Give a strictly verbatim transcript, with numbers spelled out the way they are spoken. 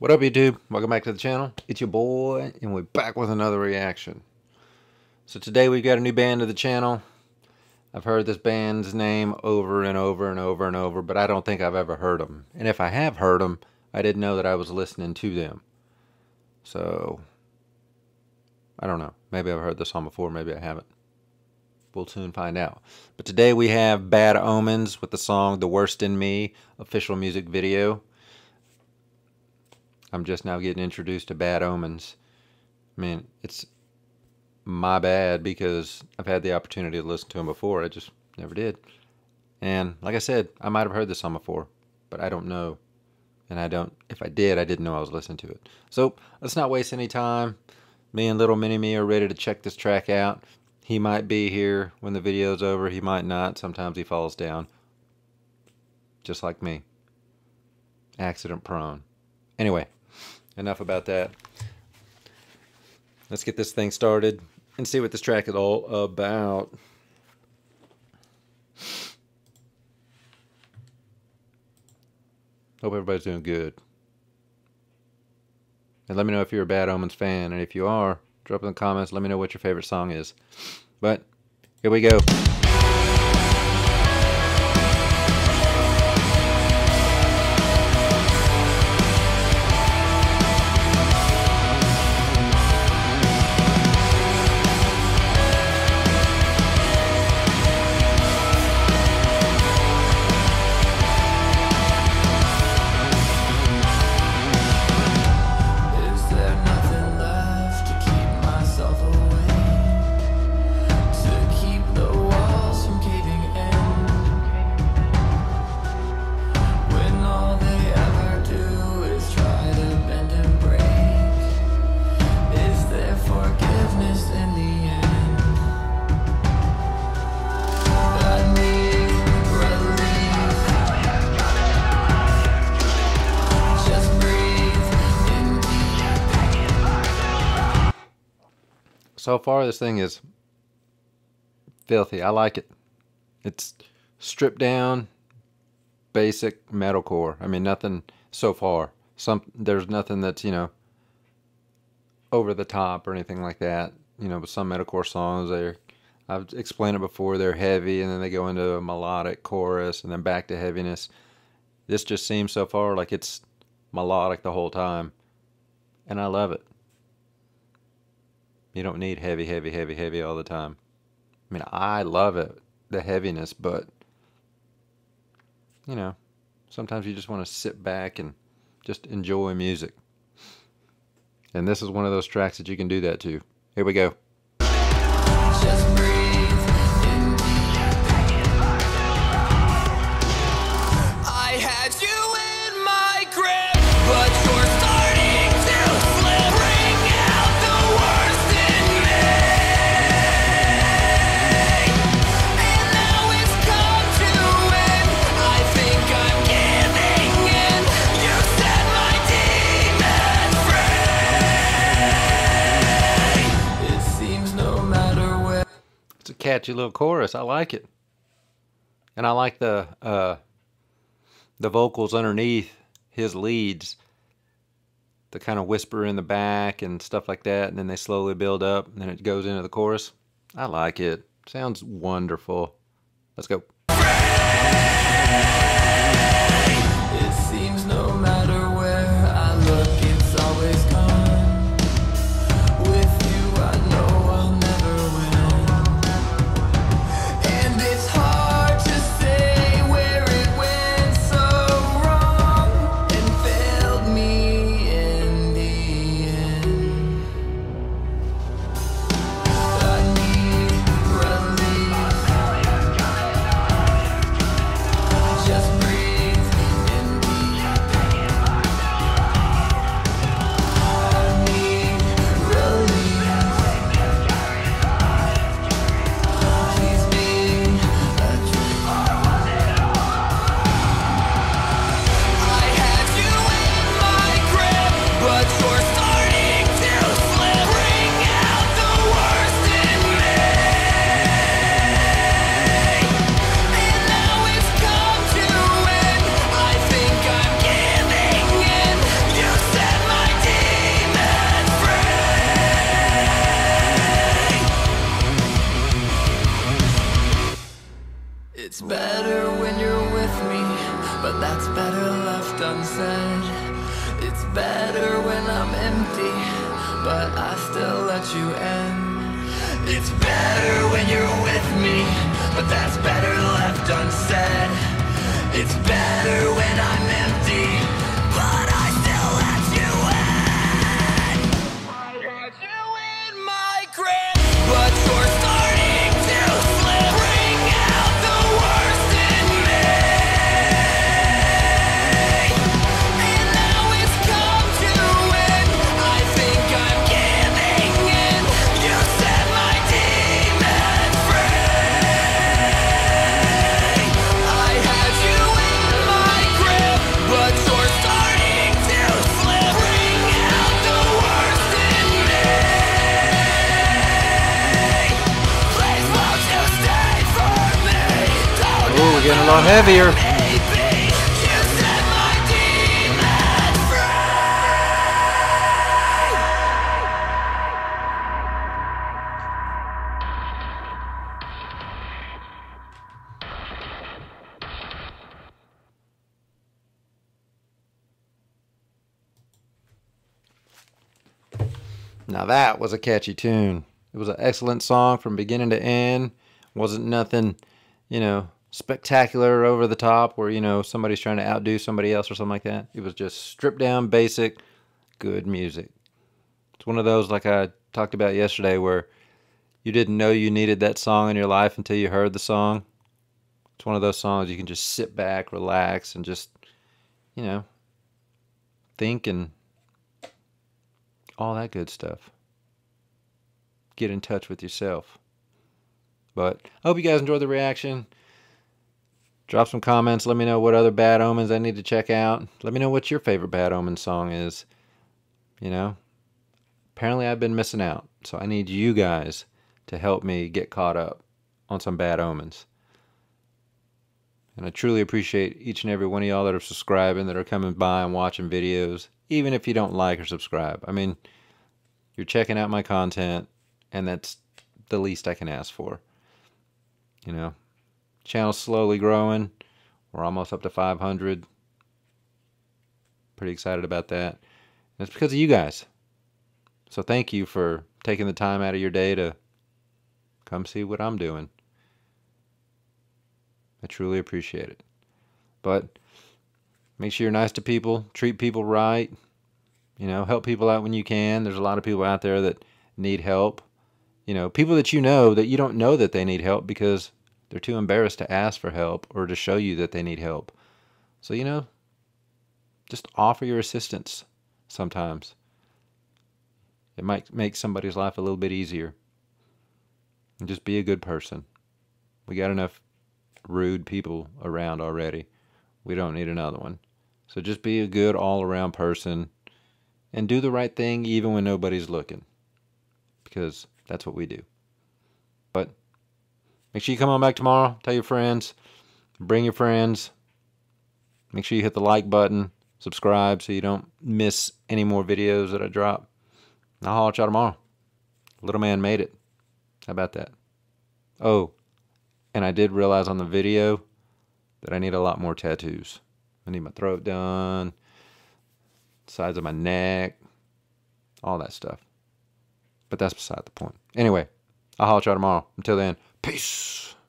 What up, YouTube? Welcome back to the channel. It's your boy, and we're back with another reaction. So today we've got a new band to the channel. I've heard this band's name over and over and over and over, but I don't think I've ever heard them. And if I have heard them, I didn't know that I was listening to them. So, I don't know. Maybe I've heard this song before, maybe I haven't. We'll soon find out. But today we have Bad Omens with the song The Worst in Me, official music video. I'm just now getting introduced to Bad Omens. I mean, it's my bad because I've had the opportunity to listen to them before. I just never did. And like I said, I might have heard this song before, but I don't know. And I don't, if I did, I didn't know I was listening to it. So let's not waste any time. Me and Little Mini-Me are ready to check this track out. He might be here when the video's over. He might not. Sometimes he falls down. Just like me. Accident prone. Anyway. Enough about that. Let's get this thing started and see what this track is all about. Hope everybody's doing good. And let me know if you're a Bad Omens fan. And if you are, drop in the comments. Let me know what your favorite song is. But here we go. So far, this thing is filthy. I like it. It's stripped down, basic metalcore. I mean, nothing so far. Some there's nothing that's, you know, over the top or anything like that. You know, with some metalcore songs, they're, I've explained it before, they're heavy and then they go into a melodic chorus and then back to heaviness. This just seems so far like it's melodic the whole time, and I love it. You don't need heavy, heavy, heavy, heavy all the time. I mean, I love it, the heaviness, but, you know, sometimes you just want to sit back and just enjoy music. And this is one of those tracks that you can do that to. Here we go. Just breathe in the I had you in my grip, but you're starting to slip. Bring out the worst in me. And now it's come to end. I think I'm giving in. You set my demons free. It seems no matter where. It's a catchy little chorus. I like it. And I like the uh the vocals underneath his leads, the kind of whisper in the back and stuff like that, and then they slowly build up and then it goes into the chorus. I like it. Sounds wonderful. Let's go. It seems no matter where I look, it's always gone. With you I know I'll never win. And it's hard to say where it went so wrong and failed me in the end. I need relief. Just said. It's better when I'm empty, but I still let you in. It's better when you're with me, but that's better left unsaid. It's better when I'm empty, but I still let you in. I had you in my grip, but you're starting to slip. Bring out the worst in me. And now it's come to it. I think I'm giving in. You set my demon free. I had you in my grip, but you're starting to slip. Bring out the worst in me. Please won't you stay for me? Don't Oh, we're getting a lot heavier. maybe you set my demon free. Now that was a catchy tune. It was an excellent song from beginning to end. Wasn't nothing, you know, spectacular or over the top where, you know, somebody's trying to outdo somebody else or something like that. It was just stripped down, basic, good music. It's one of those, like I talked about yesterday, where you didn't know you needed that song in your life until you heard the song. It's one of those songs you can just sit back, relax, and just, you know, think and all that good stuff. Get in touch with yourself. But I hope you guys enjoyed the reaction. Drop some comments. Let me know what other Bad Omens I need to check out. Let me know what your favorite Bad Omens song is. You know, apparently I've been missing out. So I need you guys to help me get caught up on some Bad Omens. And I truly appreciate each and every one of y'all that are subscribing, that are coming by and watching videos, even if you don't like or subscribe. I mean, you're checking out my content, and that's the least I can ask for. You know, channel's slowly growing. We're almost up to five hundred. Pretty excited about that. And it's because of you guys. So thank you for taking the time out of your day to come see what I'm doing. I truly appreciate it. But make sure you're nice to people, treat people right, you know, help people out when you can. There's a lot of people out there that need help. You know, people that you know that you don't know that they need help because they're too embarrassed to ask for help or to show you that they need help. So, you know, just offer your assistance sometimes. It might make somebody's life a little bit easier. And just be a good person. We got enough rude people around already. We don't need another one. So just be a good all-around person and do the right thing even when nobody's looking, because that's what we do. But make sure you come on back tomorrow. Tell your friends. Bring your friends. Make sure you hit the like button. Subscribe so you don't miss any more videos that I drop. I'll holler at y'all tomorrow. Little man made it. How about that? Oh, and I did realize on the video that I need a lot more tattoos. I need my throat done, sides of my neck, all that stuff. But that's beside the point. Anyway, I'll holler at y'all tomorrow. Until then, peace.